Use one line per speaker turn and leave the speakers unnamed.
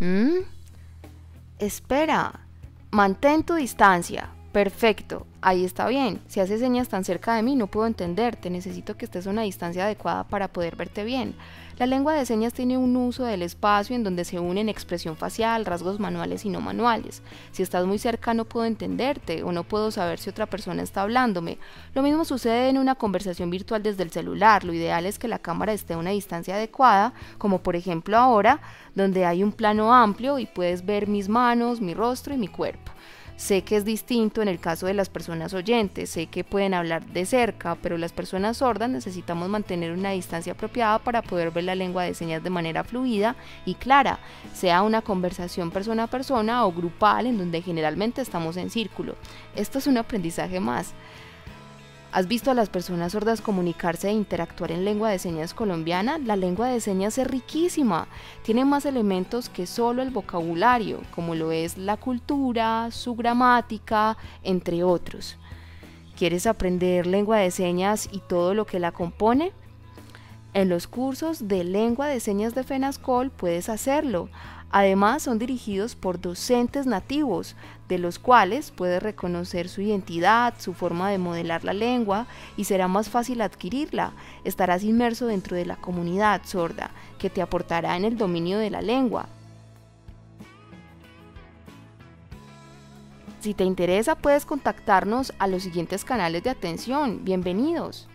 ¿Mm? Espera, mantén tu distancia. Perfecto, ahí está bien. Si haces señas tan cerca de mí no puedo entenderte, necesito que estés a una distancia adecuada para poder verte bien. La lengua de señas tiene un uso del espacio en donde se unen expresión facial, rasgos manuales y no manuales. Si estás muy cerca no puedo entenderte o no puedo saber si otra persona está hablándome. Lo mismo sucede en una conversación virtual desde el celular. Lo ideal es que la cámara esté a una distancia adecuada, como por ejemplo ahora, donde hay un plano amplio y puedes ver mis manos, mi rostro y mi cuerpo. Sé que es distinto en el caso de las personas oyentes, sé que pueden hablar de cerca, pero las personas sordas necesitamos mantener una distancia apropiada para poder ver la lengua de señas de manera fluida y clara, sea una conversación persona a persona o grupal en donde generalmente estamos en círculo. Esto es un aprendizaje más. ¿Has visto a las personas sordas comunicarse e interactuar en lengua de señas colombiana? La lengua de señas es riquísima, tiene más elementos que solo el vocabulario, como lo es la cultura, su gramática, entre otros. ¿Quieres aprender lengua de señas y todo lo que la compone? En los cursos de lengua de señas de FENASCOL puedes hacerlo. Además, son dirigidos por docentes nativos, de los cuales puedes reconocer su identidad, su forma de modelar la lengua y será más fácil adquirirla. Estarás inmerso dentro de la comunidad sorda, que te aportará en el dominio de la lengua. Si te interesa, puedes contactarnos a los siguientes canales de atención. Bienvenidos.